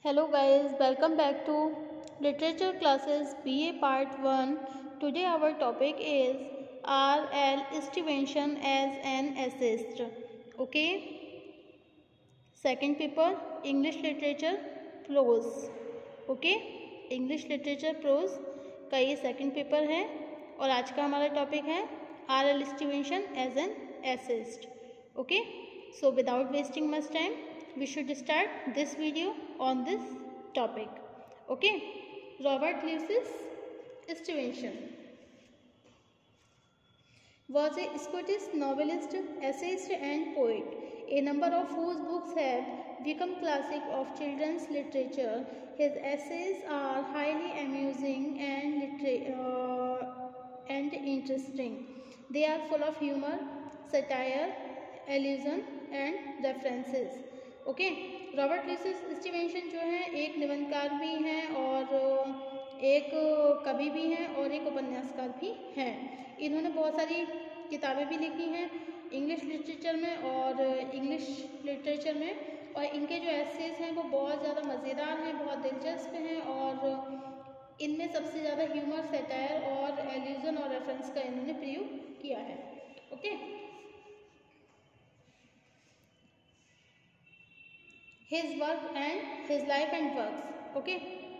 Hello guys, welcome back to Literature Classes BA Part 1. Today our topic is R.L. Stevenson as an essayist. Okay? Second paper English Literature Prose. Okay? English Literature Prose का ये second paper है और आज का हमारा topic है R.L. Stevenson as an essayist. Okay? So without wasting much time, we should start this video on this topic. Okay, Robert Louis Stevenson was a Scottish novelist, essayist and poet, a number of whose books have become classic of children's literature. His essays are highly amusing and interesting. They are full of humor, satire, allusion and references. Okay, Robert Louis Stevenson जो है एक निबंधकार भी हैं और एक कवि भी हैं और एक उपन्यासकार भी हैं। इन्होंने बहुत सारी किताबें भी लिखी हैं इंग्लिश लिटरेचर में और इंग्लिश लिटरेचर में, और इनके जो एसेज हैं वो बहुत ज़्यादा मज़ेदार हैं, बहुत दिलचस्प हैं और इनमें सबसे ज़्यादा ह्यूमर, सैटायर और एल्यूजन और रेफरेंस का इन्होंने प्रयोग किया है। Okay, his work and his life and works. Okay,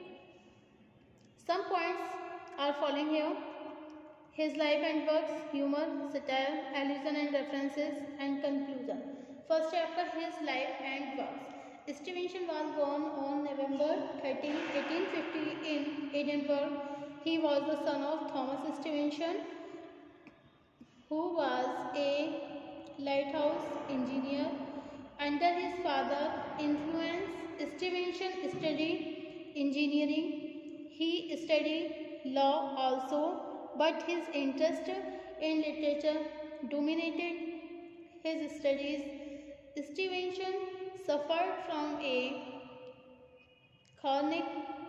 some points are following here: his life and works, humor, satire, allusion and references, and conclusion. First है आपका his life and works. Stevenson was born on November 13, 1850 in Edinburgh. He was the son of Thomas Stevenson, who was a lighthouse engineer. Under his father's influence, Stevenson studied engineering. He studied law also, but his interest in literature dominated his studies. Stevenson suffered from a chronic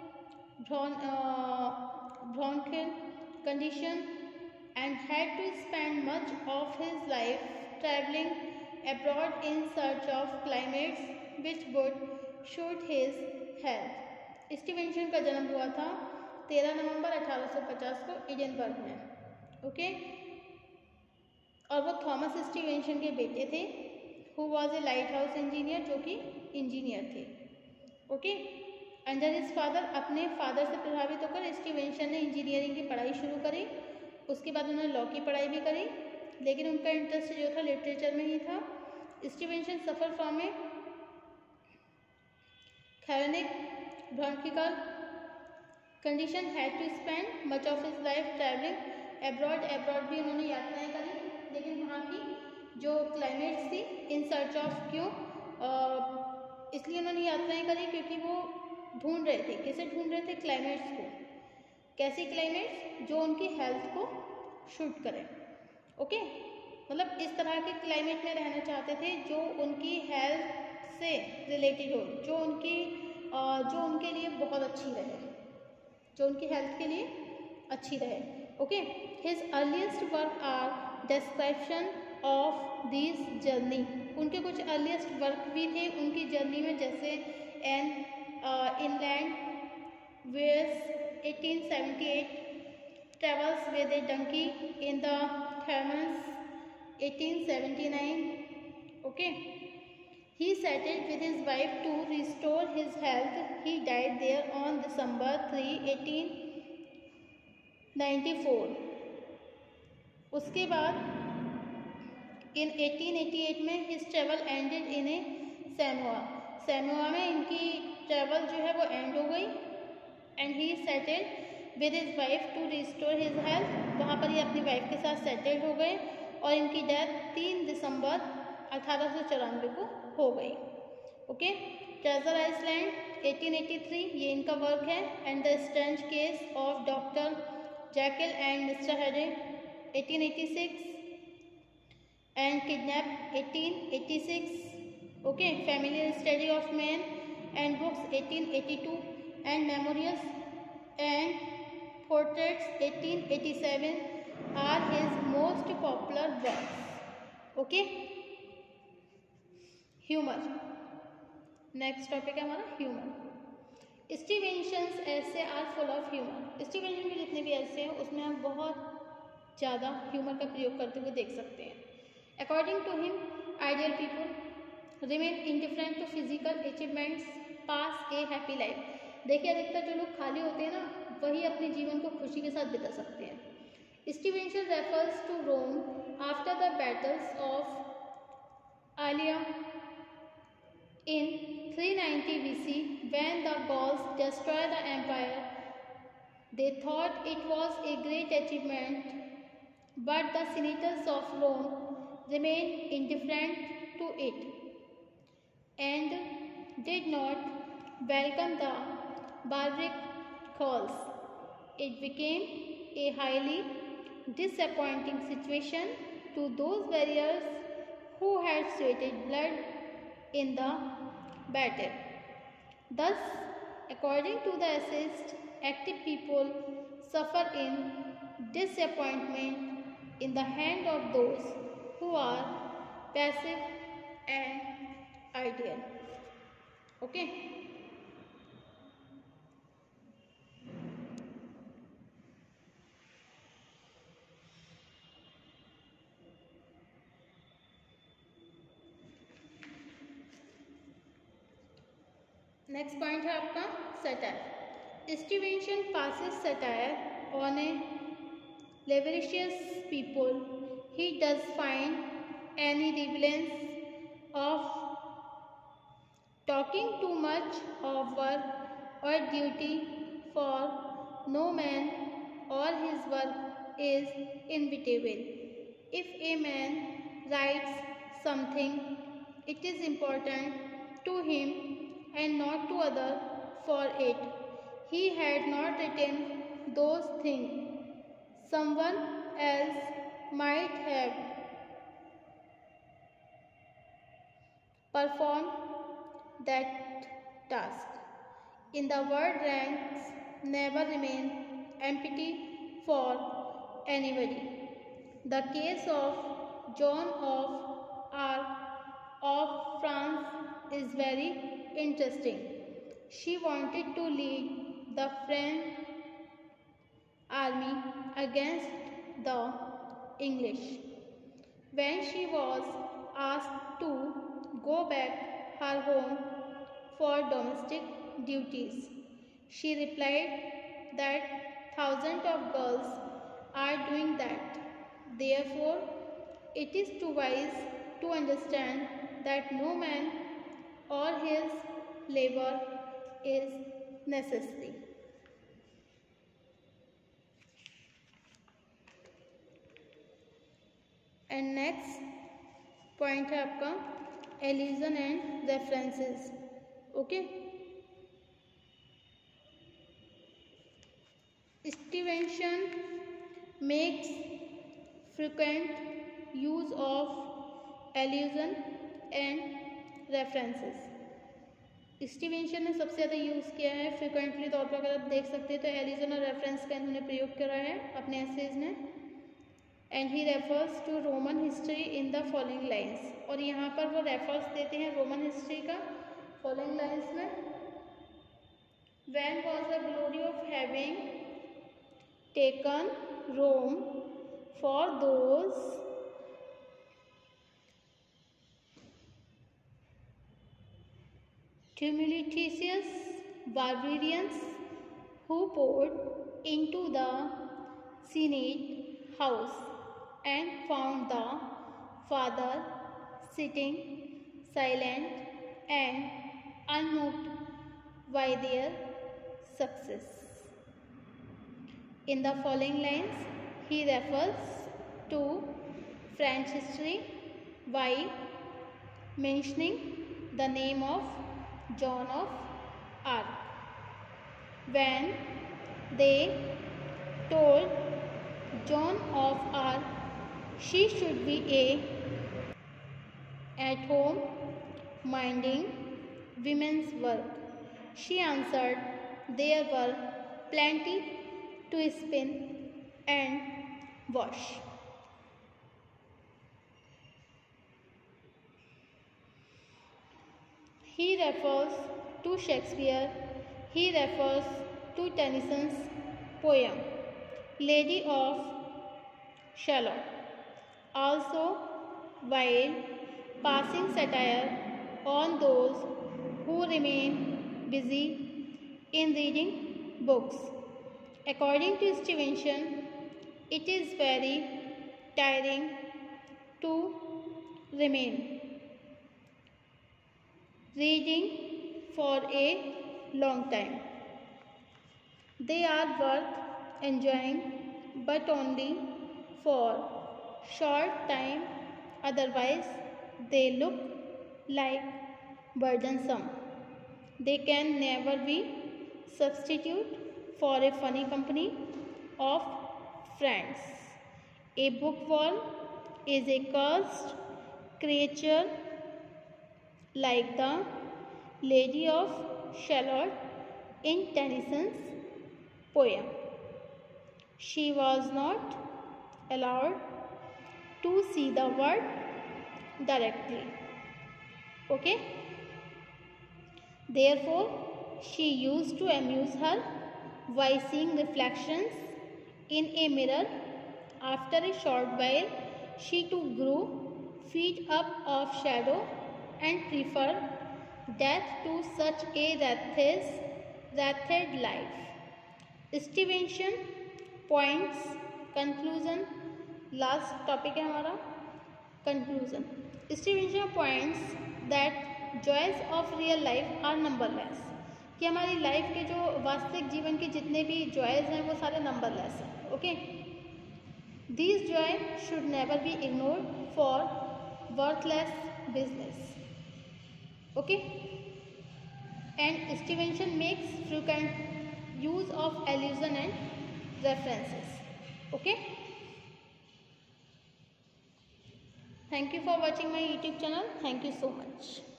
bronchial condition and had to spend much of his life traveling abroad in search of climates which would suit his health. Stevenson का जन्म हुआ था 13 नवंबर 1850 को Edinburgh में। Okay, और वो Thomas Stevenson के बेटे थे, who was a lighthouse engineer, जो कि इंजीनियर थे। ओके, अंडर हिज फादर, अपने फादर से प्रभावित होकर स्टीवेंसन ने इंजीनियरिंग की पढ़ाई शुरू करी। उसके बाद उन्होंने लॉ की पढ़ाई भी करी, लेकिन उनका इंटरेस्ट जो था लिटरेचर में ही था। Stevenson suffer from a chronic bronchial condition, had to spend much of his life traveling abroad. Abroad भी उन्होंने यात्राएं करी, लेकिन वहाँ की जो क्लाइमेट्स थी, इन सर्च ऑफ, क्यों इसलिए उन्होंने यात्राएं करी क्योंकि वो ढूंढ रहे थे, किसे ढूंढ रहे थे? क्लाइमेट्स को। कैसी क्लाइमेट्स? जो उनकी हेल्थ को शूट करें। ओके, मतलब इस तरह के क्लाइमेट में रहना चाहते थे जो उनकी हेल्थ से रिलेटेड हो, जो उनके लिए बहुत अच्छी रहे, जो उनकी हेल्थ के लिए अच्छी रहे। Okay, his earliest work are description of this journey. उनके कुछ अर्लीस्ट वर्क भी थे उनकी जर्नी में, जैसे an inland voyage 1878, travels with a donkey in the थर्मस 1879. Okay, he settled with his wife to restore his health. He died there on December 3, 1894. उसके बाद in 1888 में his travel ended in a Samoa में इनकी travel जो है वो and हो गई, and he settled with his wife to restore his health. वहाँ पर ये अपनी वाइफ के साथ सेटल्ड हो गए और इनकी डेथ 3 दिसंबर 1894 को हो गई। ओके, ट्रेजर आइसलैंड 1883 ये इनका वर्क है, and the strange case of doctor Jekyll and mister Hyde 1886, and kidnap 1886। Okay, family study of man and books 1882, and memorials and portraits 1887 are his most popular works. Okay, humor, next topic है हमारा humour. Stevenson's essays are full of humour. Stevenson के जितने भी ऐसे हैं उसमें आप बहुत ज़्यादा ह्यूमर का प्रयोग करते हुए देख सकते हैं। According to him, ideal people remain indifferent to physical achievements, pass a happy life. देखिए, अधिकतर जो लोग खाली होते हैं ना, वही अपने जीवन को खुशी के साथ बिता सकते हैं। Stevenson refers to Rome after the battles of Allia in 390 BC, when the Gauls destroyed the empire. They thought it was a great achievement, but the senators of Rome remained indifferent to it and did not welcome the barbaric Gauls. It became a highly disappointing situation to those warriors who had sweated blood in the battle. Thus, according to the essayist, active people suffer in disappointment in the hand of those who are passive and ideal. Okay. Next point है आपका satire. Stevenson passes satire on a laborious people. He does find any relevance of talking too much of work or duty, for no man or his work is inevitable. If a man writes something, it is important to him and not to other for it. He had not written those things. Someone else might have performed that task. In the word, ranks never remain empty for anybody. The case of Joan of Arc of France is very interesting. She wanted to lead the French army against the English. When she was asked to go back her home for domestic duties, she replied that thousands of girls are doing that. Therefore, it is too wise to understand that no man or his labor is necessary. And next point है आपका allusion and references. Okay, Stevenson makes frequent use of allusion and references. Stevenson ने सबसे ज़्यादा use किया है frequently तौर पर, अगर आप देख सकते हैं तो एल्यूजन और रेफरेंस का इन्होंने प्रयोग करा है अपने एसेज में। And he refers to Roman history in the following lines, और यहाँ पर वो रेफर्स देते हैं रोमन हिस्ट्री का फॉलोइंग लाइन्स में। When was the glory of having taken Rome for those tumultuous barbarians who poured into the Senate house and found the father sitting silent and unmoved by their success. In the following lines, he refers to French history by mentioning the name of Joan of Arc. When they told Joan of Arc she should be at home minding women's work, she answered there were plenty to spin and wash. He refers to Shakespeare. He refers to Tennyson's poem Lady of Shalott, also while passing satire on those who remain busy in reading books. According to Stevenson, it is very tiring to remain reading for a long time. They are worth enjoying, but only for short time, otherwise they look like burdensome. They can never be substitute for a funny company of friends. A bookworm is a cursed creature like the Lady of Shalott in Tennyson's poem. She was not allowed to see the world directly. Okay? Therefore, she used to amuse her by seeing reflections in a mirror. After a short while, she too grew fed up of shadow and preferred death to such a wretched life. Stevenson points conclusion. Last topic है हमारा conclusion. Stevenson points that joys of real life are numberless. कि हमारी life के जो वास्तविक जीवन के जितने भी जॉयज हैं वो सारे नंबरलेस हैं. Okay, these joy should never be ignored for worthless business. Okay, and Stevenson makes frequent use of allusion and references. Okay, thank you for watching my YouTube channel. Thank you so much.